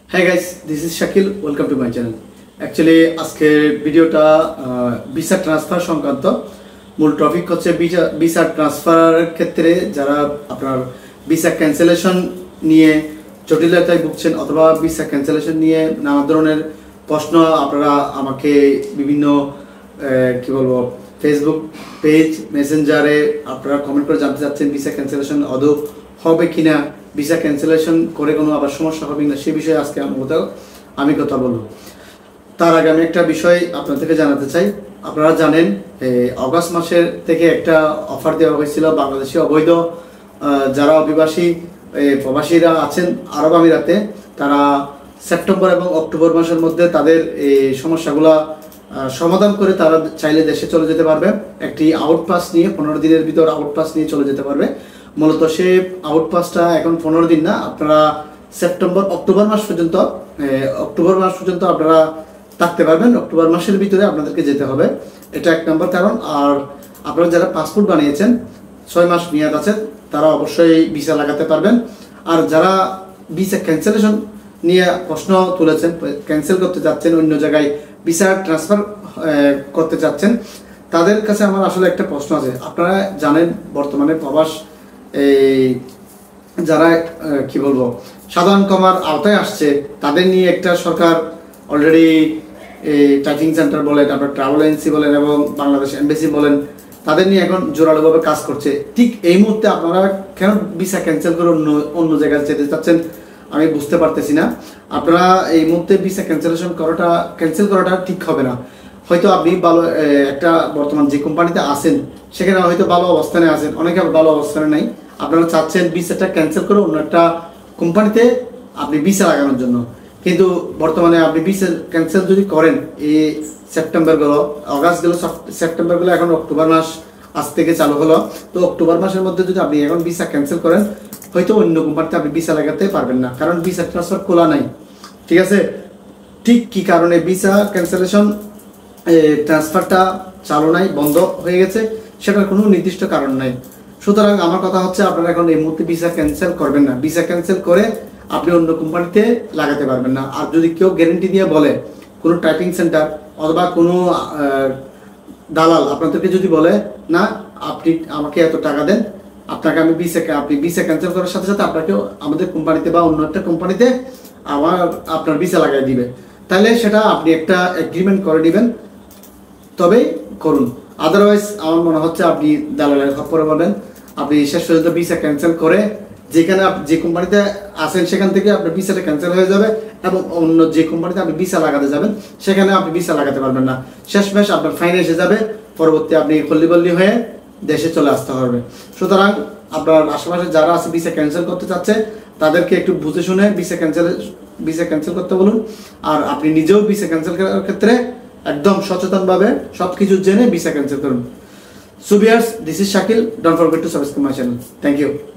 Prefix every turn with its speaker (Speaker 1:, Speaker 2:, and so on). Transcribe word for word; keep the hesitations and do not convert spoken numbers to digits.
Speaker 1: Hi guys, this is Shakil. Welcome to my channel. Actually, আজকের ভিডিওটা visa transfer সংক্রান্ত। মূল টপিক হচ্ছে ভিসা ভিসা ট্রান্সফারের ক্ষেত্রে যারা আপনার ভিসা ক্যান্সেলেশন নিয়ে জটিলতায় ভুগছেন অথবা ভিসা ক্যান্সেলেশন নিয়ে নানা ধরনের প্রশ্ন আপনারা আমাকে বিভিন্ন কি বলবো ফেসবুক পেজ মেসেঞ্জারে আপনারা কমেন্ট করে জানতে চাচ্ছেন ভিসা ক্যান্সেলেশন আদৌ হবে কিনা, ভিসা ক্যান্সেলেশন করে কোনো আবার সমস্যা হবে না, সে বিষয়ে আজকে আমার আমি কথা বলবো। তার আগে আমি একটা বিষয় আপনাদেরকে জানাতে চাই। আপনারা জানেন অগাস্ট মাসের থেকে একটা অফার দেওয়া হয়েছিল বাংলাদেশি অবৈধ যারা অভিবাসী প্রবাসীরা আছেন আরব আমিরাতে, তারা সেপ্টেম্বর এবং অক্টোবর মাসের মধ্যে তাদের এই সমস্যাগুলো সমাধান করে তারা চাইলে দেশে চলে যেতে পারবে। একটি আউট পাস নিয়ে পনেরো দিনের ভিতর আউট পাস নিয়ে চলে যেতে পারবে। মূলত সে আউট পাসটা এখন পনেরো দিন না, আপনারা সেপ্টেম্বর অক্টোবর মাস পর্যন্ত অক্টোবর মাস পর্যন্ত আপনারা থাকতে পারবেন। অক্টোবর মাসের ভিতরে আপনাদেরকে যেতে হবে, এটা এক নম্বর কারণ। আর আপনারা যারা পাসপোর্ট বানিয়েছেন ছয় মাস মেয়াদ আছে তারা অবশ্যই ভিসা লাগাতে পারবেন। আর যারা ভিসা ক্যান্সেলেশন নিয়ে প্রশ্ন তুলেছেন, ক্যান্সেল করতে চাচ্ছেন, অন্য জায়গায় ভিসা ট্রান্সফার করতে চাচ্ছেন, তাদের কাছে আমার আসলে একটা প্রশ্ন আছে। আপনারা জানেন বর্তমানে প্রবাস এই যারা কি বলবো সাধারণ কমার আওতায় আসছে তাদের নিয়ে একটা সরকার অলরেডি এই টাইপিং সেন্টার বলেন, আপনার ট্রাভেল এজেন্সি বলেন এবং বাংলাদেশ এমবেসি বলেন, তাদের নিয়ে এখন জোরালোভাবে কাজ করছে। ঠিক এই মুহূর্তে আপনারা কেন ভিসা ক্যান্সেল করে অন্য অন্য জায়গায় যেতে চাচ্ছেন আমি বুঝতে পারতেছি না। আপনারা এই মুহূর্তে ভিসা ক্যান্সেলেশন করাটা ক্যান্সেল করাটা ঠিক হবে না। হয়তো আপনি ভালো একটা বর্তমান যে কোম্পানিতে আছেন সেখানে হয়তো ভালো অবস্থানে আছেন, অনেকে ভালো অবস্থানে নাই, আপনারা চাচ্ছেন ভিসাটা ক্যান্সেল করে অন্য একটা কোম্পানিতে আপনি ভিসা লাগানোর জন্য। কিন্তু বর্তমানে আপনি ভিসা ক্যান্সেল যদি করেন এই সেপ্টেম্বর গেলো, অগাস্ট গেলো, সেপ্টেম্বর গেলো, এখন অক্টোবর মাস আজ থেকে চালু হলো, তো অক্টোবর মাসের মধ্যে যদি আপনি এখন ভিসা ক্যান্সেল করেন হয়তো অন্য কোম্পানিতে আপনি ভিসা লাগাতে পারবেন না, কারণ ভিসা ট্রান্সফার খোলা নাই। ঠিক আছে, ঠিক কি কারণে ভিসা ক্যান্সেলেশন ট্রান্সফারটা চালু নাই, বন্ধ হয়ে গেছে, সেটার কোনো নির্দিষ্ট কারণ নাই। সুতরাং আমার কথা হচ্ছে আপনারা এখন এই মুহূর্তে ভিসা ক্যান্সেল করবেন না। ভিসা ক্যান্সেল করে আপনি অন্য কোম্পানিতে লাগাতে পারবেন না। আর যদি কেউ গ্যারেন্টি দিয়ে বলে, কোনো টাইপিং সেন্টার অথবা কোনো দালাল আপনাদেরকে যদি বলে না আপনি আমাকে এত টাকা দেন, আপনাকে আমি ভিসা আপনি ভিসা ক্যান্সেল করার সাথে সাথে আপনাকেও আমাদের কোম্পানিতে বা অন্য একটা কোম্পানিতে আমার আপনার ভিসা লাগাই দিবে, তাহলে সেটা আপনি একটা এগ্রিমেন্ট করে নেবেন, তবেই করুন। আদারওয়াইজ আমার মনে হচ্ছে আপনি দালালের খপ্পরে বলবেন, আপনি শেষ পর্যন্ত ভিসা ক্যান্সেল করে যেখানে যে কোম্পানিতে আসেন সেখান থেকে আপনার ভিসাটা ক্যান্সেল হয়ে যাবে এবং অন্য যে কোম্পানিতে আপনি ভিসা লাগাতে যাবেন সেখানে আপনি ভিসা লাগাতে পারবেন না। শেষমেশ আপনার ফাইন এসে যাবে, পরবর্তী আপনি কল্লিবল্লি হয়ে দেশে চলে আসতে হবে। সুতরাং আপনার আশেপাশে যারা আছে ভিসা ক্যান্সেল করতে চাচ্ছে তাদেরকে একটু বুঝে শুনে ভিসা ক্যান্সেল ভিসা ক্যান্সেল করতে বলুন। আর আপনি নিজেও ভিসা ক্যান্সেল করার ক্ষেত্রে একদম সচেতনভাবে সব কিছু জেনে ভিসা ক্যান্সেল করুন। So viewers, this is Shakil. Don't forget to subscribe my channel. Thank you.